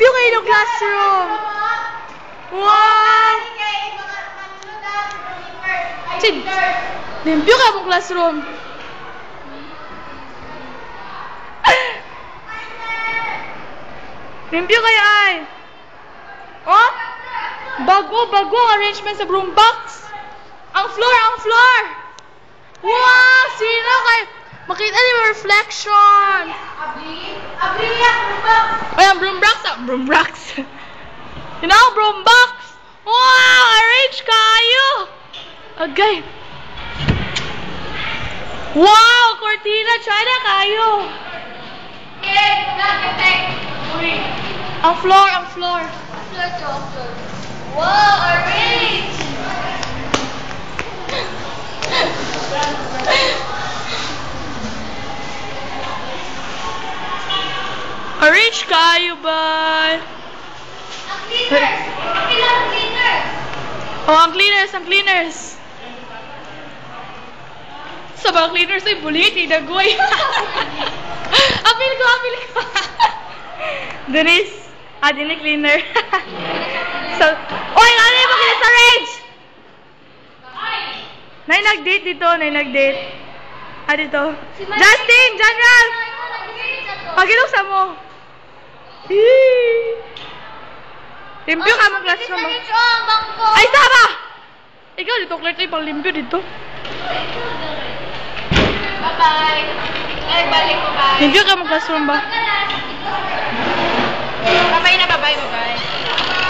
Limpyo kayo ng classroom. Wow! Sid, limpyo kayo ng classroom. Limpyo kayo ay. Oh? Bago arrangement sa broom box. Ang floor. Wow! Sino kayo? Makita niyo yung reflection. Abli yan, broom box. Ay, ang broom box. You know, broom box. Wow! Arrange kayo. Okay. Wow! Cortina, China kayo. Ang floor. Wow! Arrange! Arrange kayo ba? Ang cleaners! Oh, ang cleaners! Sa mga cleaners ay bulit, inagoy. Apil ko! Denise, din cleaner. So, oy, ano yung mag-arrange? Nay nag-date dito, dito. Justin, General! Pagiluksa mo. Limpyo ka mong classroom mo. Ay, tama! Ikaw dito, Claire, tayo pang limpyo dito. Bye-bye. Ay, balik ko, bye. Limpyo ka mong classroom ba? Bye-bye na, bye-bye.